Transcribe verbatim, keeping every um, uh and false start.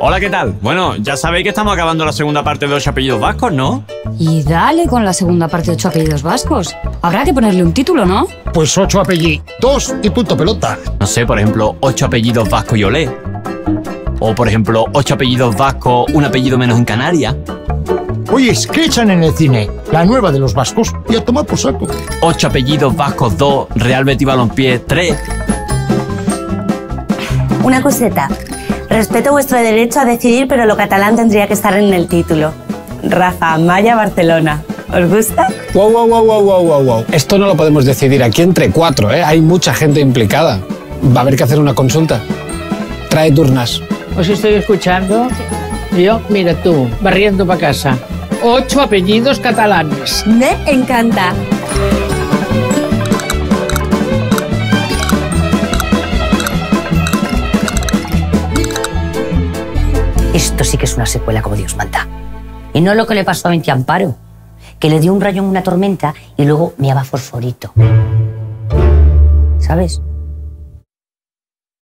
Hola, ¿qué tal? Bueno, ya sabéis que estamos acabando la segunda parte de Ocho apellidos vascos, ¿no? Y dale con la segunda parte de Ocho apellidos vascos. Habrá que ponerle un título, ¿no? Pues ocho apellidos y punto pelota. No sé, por ejemplo, Ocho apellidos vascos y olé. O, por ejemplo, Ocho apellidos vascos, un apellido menos en Canarias. Oye, ¿qué echan en el cine? La nueva de los vascos y a tomar por saco. Ocho apellidos vascos dos, Real Betis Balompié tres. Una coseta. Respeto vuestro derecho a decidir, pero lo catalán tendría que estar en el título. Rafa Maya Barcelona. ¿Os gusta? Wow, wow, wow, wow, wow, wow, wow. Esto no lo podemos decidir aquí entre cuatro, ¿eh? Hay mucha gente implicada. Va a haber que hacer una consulta. Trae turnas. Os estoy escuchando. Yo, mira tú, barriendo para casa. Ocho apellidos catalanes. Me encanta. Esto sí que es una secuela como Dios manda. Y no lo que le pasó a Venti Amparo, que le dio un rayo en una tormenta y luego meaba fosforito. ¿Sabes?